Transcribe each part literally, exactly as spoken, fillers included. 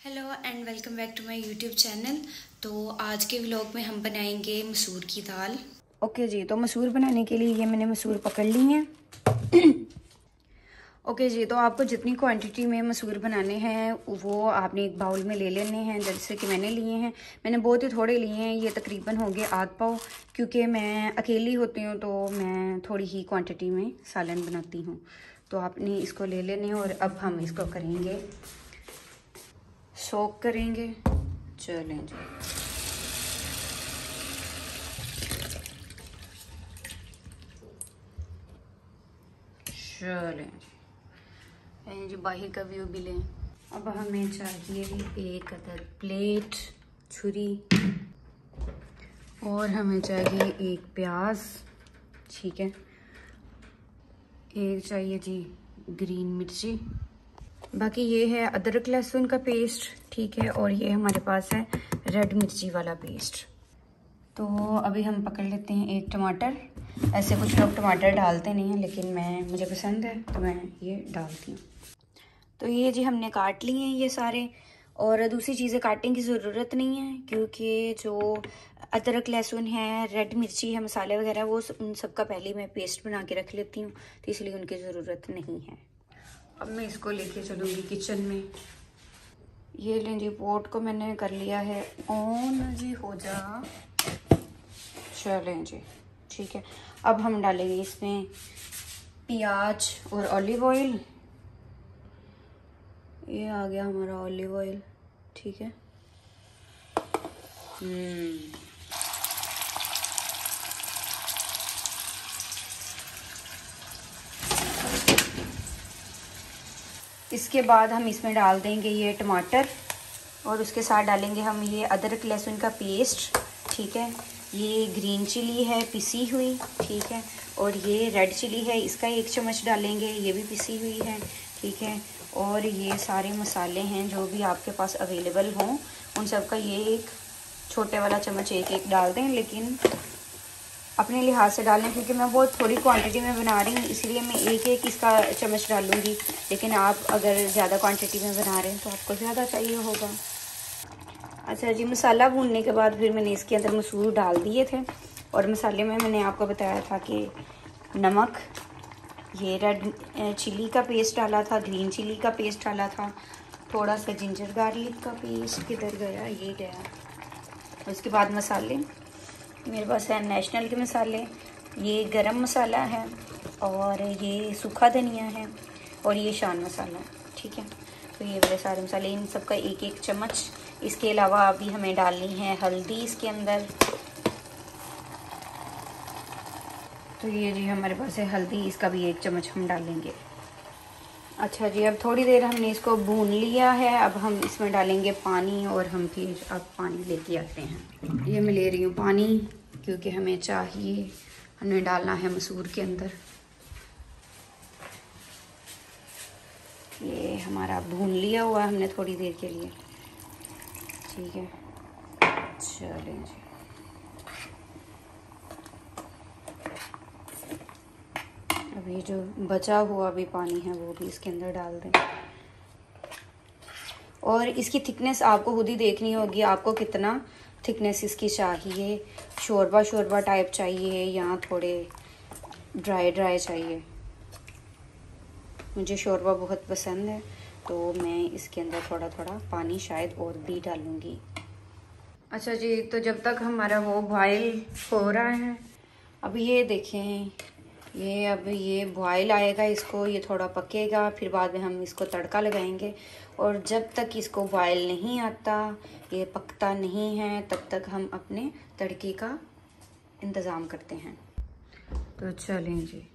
Hello and welcome back to my YouTube channel. तो आज के व्लॉग में हम बनाएंगे मसूर की दाल। ओके जी, तो मसूर बनाने के लिए ये मैंने मसूर पकड़ ली हैं। ओके जी, तो आपको जितनी क्वांटिटी में मसूर बनाने हैं वो आपने एक बाउल में ले लेने हैं, जैसे कि मैंने लिए हैं। मैंने बहुत ही थोड़े लिए हैं, ये तकरीबन हो गए आध पाव, क्योंकि मैं अकेली होती हूँ तो मैं थोड़ी ही क्वांटिटी में सालन बनाती हूँ। तो आपने इसको ले लेने हैं और अब हम इसको करेंगे सोक करेंगे। चलें जी, चलें जी, जी बाहर का व्यू भी लें। अब हमें चाहिए एक अदर प्लेट, छुरी, और हमें चाहिए एक प्याज, ठीक है, एक चाहिए जी ग्रीन मिर्ची, बाकी ये है अदरक लहसुन का पेस्ट, ठीक है, और ये हमारे पास है रेड मिर्ची वाला पेस्ट। तो अभी हम पकड़ लेते हैं एक टमाटर। ऐसे कुछ लोग टमाटर डालते नहीं हैं, लेकिन मैं मुझे पसंद है तो मैं ये डालती हूँ। तो ये जी हमने काट लिए हैं ये सारे, और दूसरी चीज़ें काटने की ज़रूरत नहीं है, क्योंकि जो अदरक लहसुन है, रेड मिर्ची है, मसाले वगैरह, वो उन सब का पहले मैं पेस्ट बना के रख लेती हूँ, तो इसलिए उनकी ज़रूरत नहीं है। अब मैं इसको लेके चलूँगी किचन में। ये लें जी, पोट को मैंने कर लिया है ऑन जी, हो जा। चलें जी, ठीक है। अब हम डालेंगे इसमें प्याज और ऑलिव ऑयल। ये आ गया हमारा ऑलिव ऑयल, ठीक है। हम्म इसके बाद हम इसमें डाल देंगे ये टमाटर, और उसके साथ डालेंगे हम ये अदरक लहसुन का पेस्ट, ठीक है। ये ग्रीन चिली है पिसी हुई, ठीक है, और ये रेड चिली है, इसका एक चम्मच डालेंगे, ये भी पिसी हुई है, ठीक है। और ये सारे मसाले हैं जो भी आपके पास अवेलेबल हों, उन सब का ये एक छोटे वाला चम्मच एक एक डाल दें, लेकिन अपने लिहाज से डालें, क्योंकि मैं बहुत थोड़ी क्वांटिटी में बना रही हूँ, इसलिए मैं एक एक इसका चम्मच डालूँगी। लेकिन आप अगर ज़्यादा क्वांटिटी में बना रहे हैं तो आपको ज़्यादा चाहिए होगा। अच्छा जी, मसाला भूनने के बाद फिर मैंने इसके अंदर मसूर डाल दिए थे, और मसाले में मैंने आपको बताया था कि नमक, ये रेड चिली का पेस्ट डाला था, ग्रीन चिली का पेस्ट डाला था, थोड़ा सा जिंजर गार्लिक का पेस्ट, किधर गया, ये गया। उसके बाद मसाले मेरे पास है नेशनल के मसाले, ये गरम मसाला है, और ये सूखा धनिया है, और ये शान मसाला, ठीक है। तो ये बड़े सारे मसाले, इन सब का एक एक चम्मच। इसके अलावा अभी हमें डालनी है हल्दी इसके अंदर। तो ये जी हमारे पास है हल्दी, इसका भी एक चम्मच हम डालेंगे। अच्छा जी, अब थोड़ी देर हमने इसको भून लिया है, अब हम इसमें डालेंगे पानी, और हम फिर अब पानी लेके आते हैं। ये मैं ले रही हूँ पानी, क्योंकि हमें चाहिए, हमें डालना है मसूर के अंदर। ये हमारा भून लिया हुआ है हमने थोड़ी देर के लिए, ठीक है। चलें जी, अभी जो बचा हुआ भी पानी है वो भी इसके अंदर डाल दें, और इसकी थिकनेस आपको खुद ही देखनी होगी, आपको कितना थिकनेस इसकी चाहिए, शोरबा शोरबा टाइप चाहिए या थोड़े ड्राई ड्राई चाहिए। मुझे शोरबा बहुत पसंद है, तो मैं इसके अंदर थोड़ा थोड़ा पानी शायद और भी डालूँगी। अच्छा जी, तो जब तक हमारा वो बॉयल हो रहा है, अब ये देखें, ये अब ये बॉयल आएगा, इसको ये थोड़ा पकेगा, फिर बाद में हम इसको तड़का लगाएंगे, और जब तक इसको बॉयल नहीं आता, ये पकता नहीं है, तब तक हम अपने तड़के का इंतज़ाम करते हैं। तो चलें जी,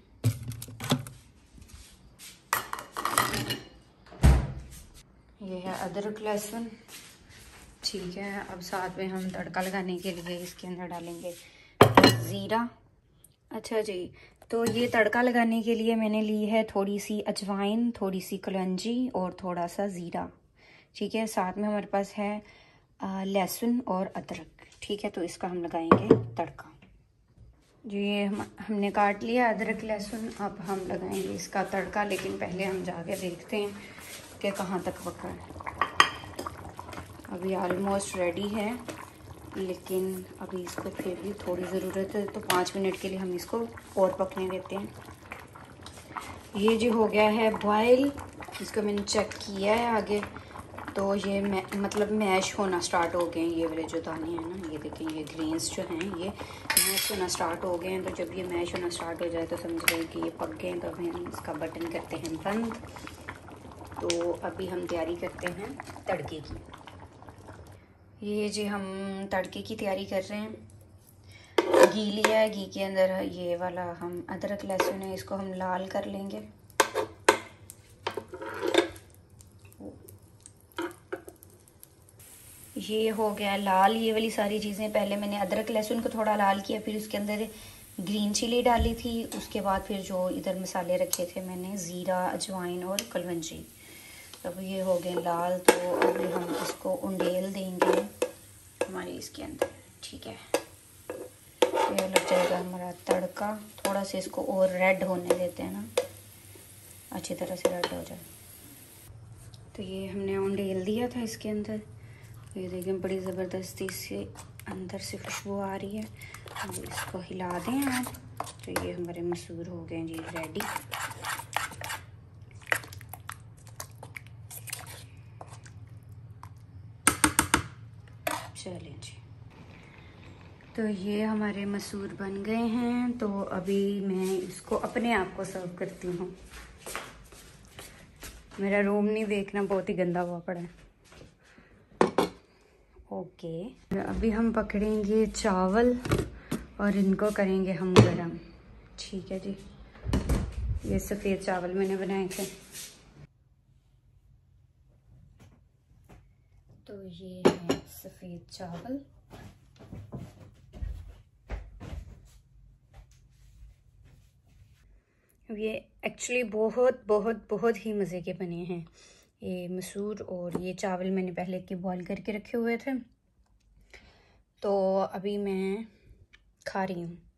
ये है अदरक लहसुन, ठीक है। अब साथ में हम तड़का लगाने के लिए इसके अंदर डालेंगे ज़ीरा। अच्छा जी, तो ये तड़का लगाने के लिए मैंने ली है थोड़ी सी अजवाइन, थोड़ी सी कलौंजी, और थोड़ा सा ज़ीरा, ठीक है। साथ में हमारे पास है लहसुन और अदरक, ठीक है। तो इसका हम लगाएंगे तड़का जी। ये हम हमने काट लिया अदरक लहसुन, अब हम लगाएंगे इसका तड़का, लेकिन पहले हम जाके देखते हैं कि कहाँ तक पका है। अभी ऑलमोस्ट रेडी है, लेकिन अभी इसको फिर भी थोड़ी ज़रूरत है, तो पाँच मिनट के लिए हम इसको और पकने देते हैं। ये जो हो गया है बॉयल, इसको मैंने चेक किया है आगे, तो ये मतलब मैश होना स्टार्ट हो गए हैं। ये वाले जो दाने हैं ना, ये देखें, ये ग्रेन्स जो हैं ये मैश होना स्टार्ट हो गए हैं। तो जब ये मैश होना स्टार्ट हो जाए तो समझ रहे कि ये पक गए हैं, तो अभी हम इसका बटन करते हैं बंद। तो अभी हम तैयारी करते हैं तड़के की। ये जी हम तड़के की तैयारी कर रहे हैं। घी लिया है, घी के अंदर ये वाला हम अदरक लहसुन है, इसको हम लाल कर लेंगे। ये हो गया लाल, ये वाली सारी चीज़ें। पहले मैंने अदरक लहसुन को थोड़ा लाल किया, फिर उसके अंदर ग्रीन चिली डाली थी, उसके बाद फिर जो इधर मसाले रखे थे मैंने, ज़ीरा, अजवाइन और कलवंजी। अब ये हो गए लाल, तो अभी हम इसको उंडेल देंगे हमारे इसके अंदर, ठीक है। ये लग जाएगा हमारा तड़का। थोड़ा सा इसको और रेड होने देते हैं ना, अच्छी तरह से रेड हो जाए। तो ये हमने उंडेल दिया था इसके अंदर। ये देखें बड़ी ज़बरदस्ती से अंदर से खुशबू आ रही है। हम इसको हिला दें आप। तो ये हमारे मसूर हो गए जी रेडी। चलें जी, तो ये हमारे मसूर बन गए हैं। तो अभी मैं इसको अपने आप को सर्व करती हूँ। मेरा रूम नहीं देखना, बहुत ही गंदा हुआ पड़ा है। ओके, अभी हम पकड़ेंगे चावल और इनको करेंगे हम गरम, ठीक है जी। ये सफ़ेद चावल मैंने बनाए थे। तो ये है सफ़ेद चावल। ये एक्चुअली बहुत बहुत बहुत ही मज़े के बने हैं। ये मसूर और ये चावल मैंने पहले के बॉईल करके रखे हुए थे, तो अभी मैं खा रही हूँ।